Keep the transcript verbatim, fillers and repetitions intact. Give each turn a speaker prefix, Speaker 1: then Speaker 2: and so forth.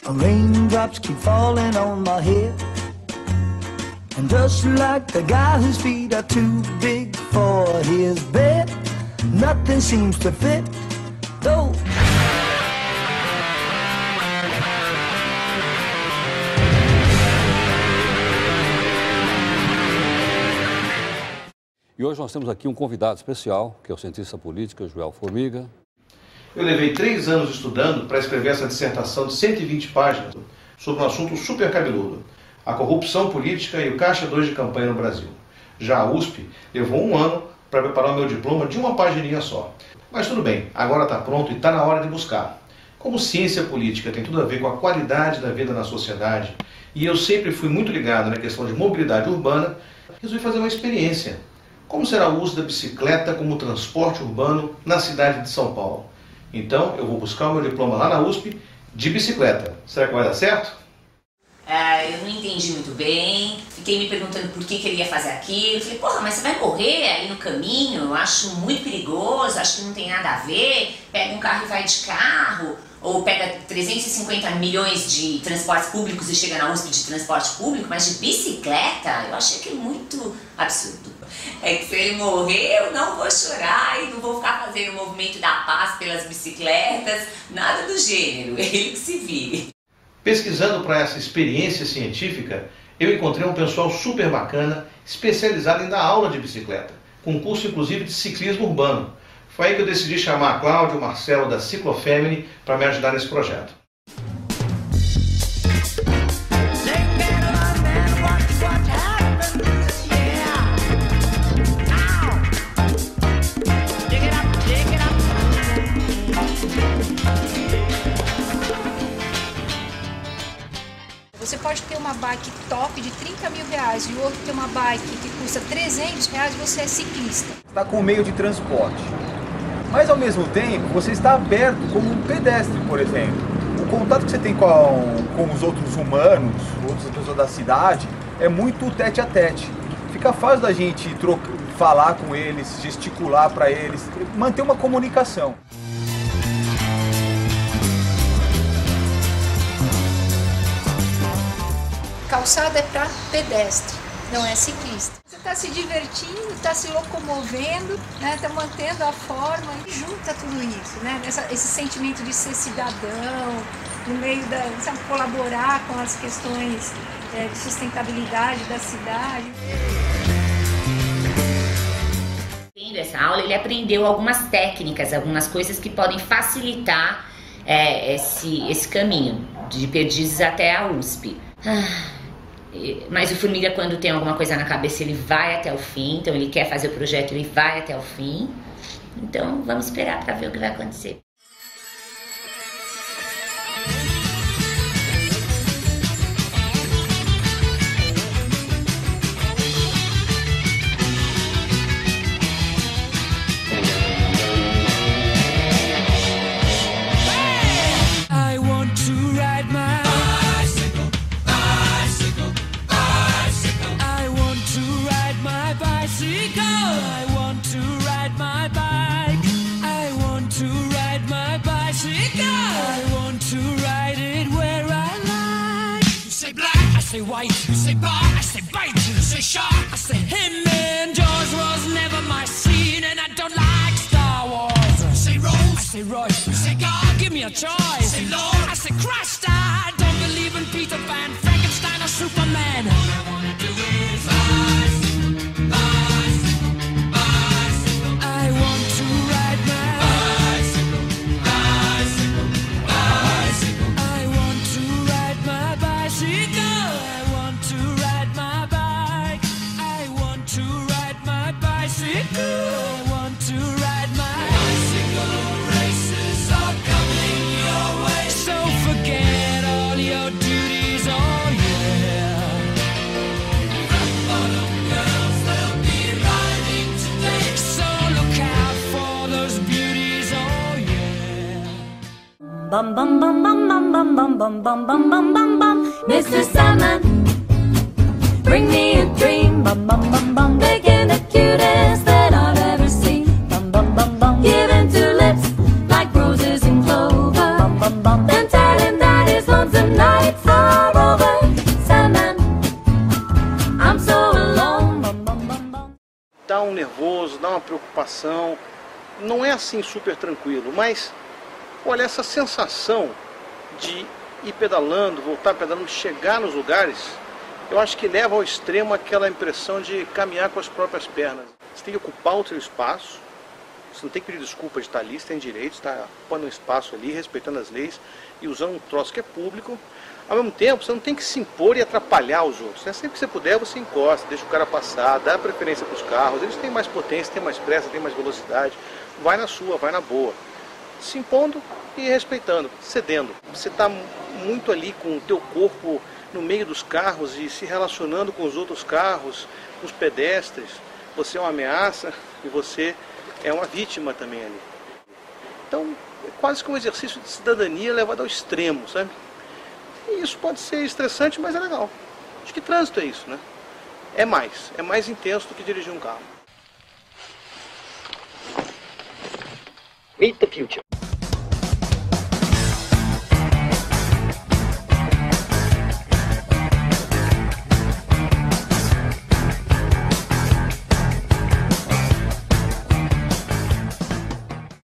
Speaker 1: Raindrops keep falling on my head, and just like the guy whose feet are too big for his bed, nothing seems to fit, though.
Speaker 2: E hoje nós temos aqui um convidado especial, que é o cientista político Joel Formiga.
Speaker 3: Eu levei três anos estudando para escrever essa dissertação de cento e vinte páginas sobre um assunto super cabeludo: a corrupção política e o caixa dois de campanha no Brasil. Já a U S P levou um ano para preparar o meu diploma de uma pagininha só. Mas tudo bem, agora está pronto e está na hora de buscar. Como ciência política tem tudo a ver com a qualidade da vida na sociedade, e eu sempre fui muito ligado na questão de mobilidade urbana, resolvi fazer uma experiência. Como será o uso da bicicleta como transporte urbano na cidade de São Paulo? Então, eu vou buscar o meu diploma lá na U S P de bicicleta. Será que vai dar certo?
Speaker 4: É, eu não entendi muito bem, fiquei me perguntando por que, que ele ia fazer aquilo. Falei, porra, mas você vai morrer aí no caminho? Eu acho muito perigoso, acho que não tem nada a ver. Pega um carro e vai de carro, ou pega trezentos e cinquenta milhões de transportes públicos e chega na U S P de transporte público, mas de bicicleta? Eu achei aquilo muito absurdo. É que se ele morrer, eu não vou chorar e não vou ficar fazendo o movimento da paz pelas bicicletas, nada do gênero, ele que se vire.
Speaker 3: Pesquisando para essa experiência científica, eu encontrei um pessoal super bacana, especializado em dar aula de bicicleta, com curso inclusive de ciclismo urbano. Foi aí que eu decidi chamar a Cláudia e o Marcelo da Ciclofemini para me ajudar nesse projeto.
Speaker 5: Você pode ter uma bike top de trinta mil reais e o outro ter uma bike que custa trezentos reais, você é ciclista.
Speaker 6: Está com um meio de transporte, mas ao mesmo tempo você está aberto como um pedestre, por exemplo. O contato que você tem com, com os outros humanos, outras pessoas da cidade, é muito tete a tete. Fica fácil da gente trocar, falar com eles, gesticular para eles, manter uma comunicação.
Speaker 5: Calçada é para pedestre, não é ciclista. Você está se divertindo, está se locomovendo, né? Está mantendo a forma e junta tudo isso, né? Essa, esse sentimento de ser cidadão, no meio da, sabe, colaborar com as questões é, de sustentabilidade da cidade.
Speaker 4: Tendo essa aula, ele aprendeu algumas técnicas, algumas coisas que podem facilitar é, esse, esse caminho de Perdizes até a U S P. Ah. Mas o Formiga, quando tem alguma coisa na cabeça, ele vai até o fim. Então ele quer fazer o projeto, ele vai até o fim. Então vamos esperar para ver o que vai acontecer.
Speaker 7: I say white, you say bar, I say bite, you say shark, I say him, and Jaws was never my scene, and I don't like Star Wars. You say Rose, I say Royce, you say God, give me a choice. You say Lord, I say Christ, I don't believe in Peter Pan, Frankenstein or Superman. All I wanna do is bicycle, bicycle, bicycle. I want to ride my bicycle, bicycle, bicycle. I want to ride my bicycle. I want to ride my bicycle. Races are coming your way, so forget all your duties, oh yeah. Rock bottom girls, they'll be riding today, so look out for those beauties, oh yeah.
Speaker 8: Bum bum bum bum bum bum bum bum bum bum bum bum bum. Mister Sandman, bring me a dream. Bum bum bum bum, begin the cutest that I've ever seen. Bum bum bum bum, giving two lips like roses and clover. Bum bum bum, then tell him that his lonesome night
Speaker 3: nervoso, dá uma preocupação. Não é assim super tranquilo, mas olha, essa sensação de ir pedalando, voltar pedalando, chegar nos lugares, eu acho que leva ao extremo aquela impressão de caminhar com as próprias pernas. Você tem que ocupar o seu espaço, você não tem que pedir desculpa de estar ali, você tem direito de estar ocupando um espaço ali, respeitando as leis e usando um troço que é público. Ao mesmo tempo, você não tem que se impor e atrapalhar os outros, né? Sempre que você puder, você encosta, deixa o cara passar, dá preferência para os carros, eles têm mais potência, têm mais pressa, têm mais velocidade, vai na sua, vai na boa. Se impondo e respeitando, cedendo. Você está muito ali com o teu corpo no meio dos carros e se relacionando com os outros carros, com os pedestres. Você é uma ameaça e você é uma vítima também ali. Então, é quase que um exercício de cidadania levado ao extremo, sabe? E isso pode ser estressante, mas é legal. Acho que trânsito é isso, né? É mais, é mais intenso do que dirigir um carro.
Speaker 9: Meet the future.